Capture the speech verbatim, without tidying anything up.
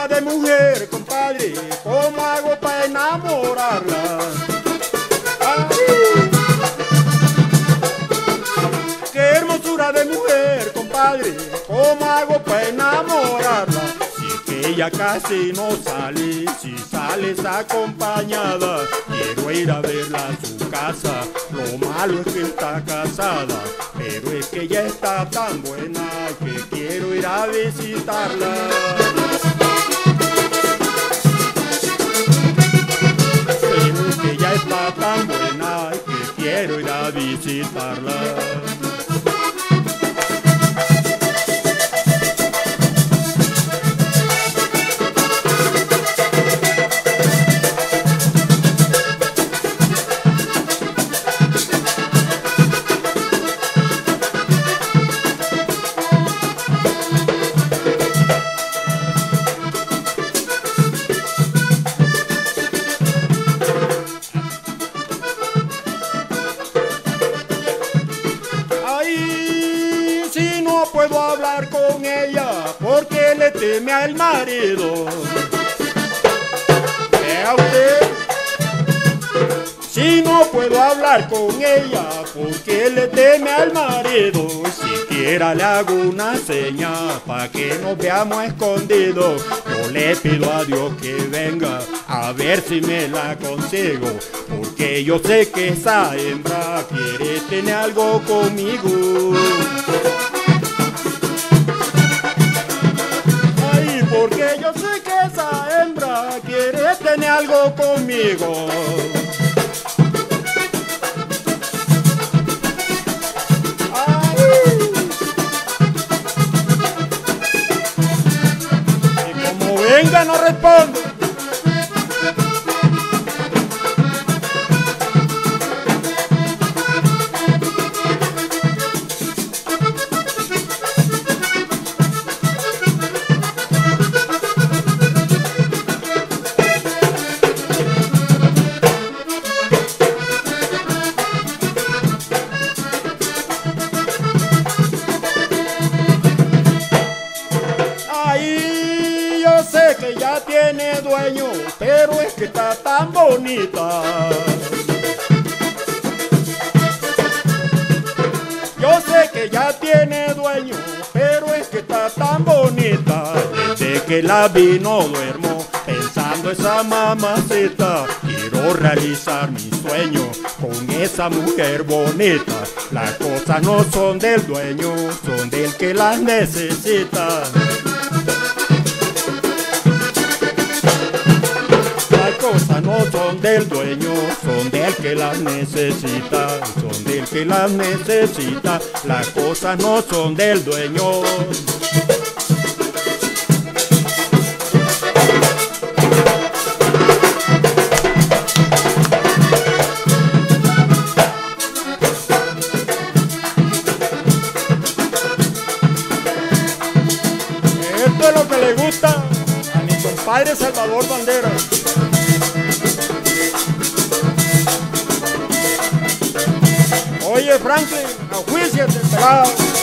hermosura de mujer, compadre, ¿cómo hago para enamorarla? ¡Ay! Qué hermosura de mujer, compadre, ¿cómo hago para enamorarla? Si es que ella casi no sale, si sales acompañada, quiero ir a verla a su casa, lo malo es que está casada, pero es que ella está tan buena que quiero ir a visitarla. Pero es que ella está tan buena que quiero ir a visitarla. Puedo hablar con ella porque le teme al marido. Vea usted, si no puedo hablar con ella porque le teme al marido, siquiera le hago una seña para que nos veamos escondidos. Yo le pido a Dios que venga a ver si me la consigo, porque yo sé que esa hembra quiere tener algo conmigo. Porque yo sé que esa hembra quiere tener algo conmigo. Ay. Y como venga no respondo. Que ya tiene dueño, pero es que está tan bonita. Yo sé que ya tiene dueño, pero es que está tan bonita. Desde que la vi no duermo pensando esa mamacita. Quiero realizar mi sueño con esa mujer bonita. Las cosas no son del dueño, son del que las necesita. Las cosas no son del dueño, son del que las necesita, son del que las necesita. Las cosas no son del dueño. Esto es lo que le gusta a mi compadre Salvador Bandera. Oye, Franklin, ajuíciate, pelado.